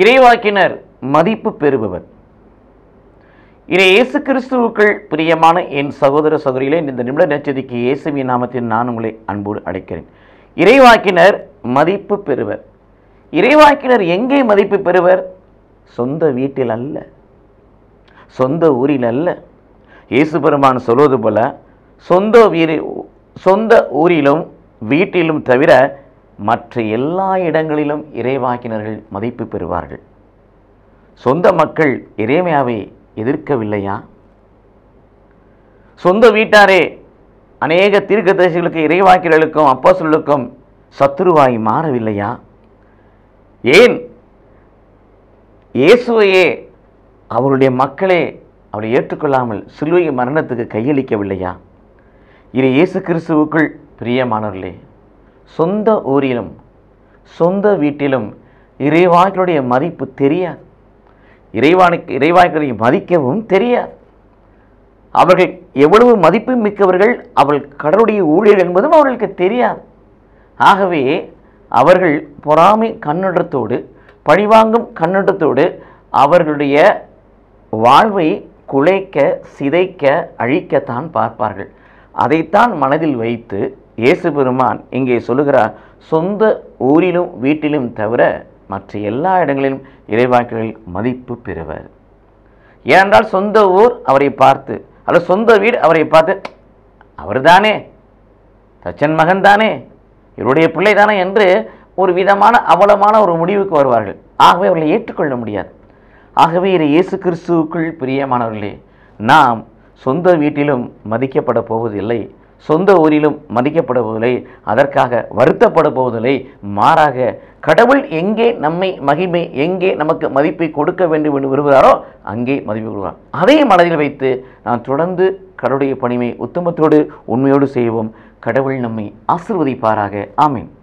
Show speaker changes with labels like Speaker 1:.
Speaker 1: இறைவாக்கினர் மதிப்பு பெறுபவர். இயேசு கிறிஸ்துவுக்குள் பிரியமான என் சகோதர சகோதரிகளே, இந்த நிமிட நற்செய்திக்கு இயேசுவின் நாமத்தில் நான் உங்களை அன்போடு அழைக்கிறேன். இறைவாக்கினர் மதிப்பு பெறுவர். இறைவாக்கினர் எங்கே மதிப்பு பெறுவர்? சொந்த வீட்டில் அல்ல, சொந்த ஊரில் அல்ல. இயேசு பெருமான் சொல்வது போல சொந்த ஊரிலும் வீட்டிலும் தவிர மற்ற எல்லா இடங்களிலும் இறைவாக்கினர்கள் மதிப்பு பெறுவார்கள். சொந்த மக்கள் எரேமியாவை எதிர்க்கவில்லையா? சொந்த வீட்டாரே அநேக தீர்க்கதரிசிகளுக்கு, இறைவாக்கினர்களுக்கும் அப்போஸ்தலர்களுக்கும் சத்துருவாய் மாறவில்லையா? ஏன் இயேசுவையே அவருடைய மக்களே அவரை ஏற்றுக்கொள்ளாமல் சிலுவை மரணத்துக்கு கையளிக்கவில்லையா? இது இயேசு கிறிஸ்துவுக்குள் பிரியமானவர்களே, சொந்த ஊரிலும் சொந்த வீட்டிலும் இறைவாக்கினுடைய மதிப்பு தெரியாது. இறைவாக்கினரை மதிக்கவும் தெரியாது. அவர்கள் எவ்வளவு மதிப்பு மிக்கவர்கள், அவர்கள் கடவுளுடைய ஊழியர் என்பதும் அவர்களுக்கு தெரியாது. ஆகவே அவர்கள் பொறாமை கண்ணோட்டத்தோடு, பழிவாங்கும் கண்ணோட்டத்தோடு அவர்களுடைய வாழ்வை குலைக்க, சிதைக்க, அழிக்கத்தான் பார்ப்பார்கள். அதைத்தான் மனதில் வைத்து இயேசு பெருமான் இங்கே சொல்லுகிறார், சொந்த ஊரிலும் வீட்டிலும் தவிர மற்ற எல்லா இடங்களிலும் இறைவாக்கினர்கள் மதிப்பு பெறுவர். ஏனென்றால் சொந்த ஊர் அவரை பார்த்து, அல்லது சொந்த வீடு அவரை பார்த்து, அவர் தானே, தச்சன் மகன் தானே, இவருடைய பிள்ளை தானே என்று ஒரு விதமான அவலமான ஒரு முடிவுக்கு வருவார்கள். ஆகவே அவர்களை ஏற்றுக்கொள்ள முடியாது. ஆகவே இயேசு கிறிஸ்துவுக்குள் பிரியமானவர்களே, நாம் சொந்த வீட்டிலும் மதிக்கப்பட போவதில்லை, சொந்த ஊரிலும் மதிக்கப்பட போவதில்லை, அதற்காக வருத்தப்பட போவதில்லை. மாறாக கடவுள் எங்கே நம்மை மகிமை, எங்கே நமக்கு மதிப்பை கொடுக்க வேண்டும் என்று விரும்புகிறாரோ அங்கே மதிப்பு கொடுக்கிறார். அதை மனதில் வைத்து நாம் தொடர்ந்து கடவுளுடைய பணியை உத்தமத்தோடு உண்மையோடு செய்வோம். கடவுள் நம்மை ஆசீர்வதிப்பாராக. ஆமென்.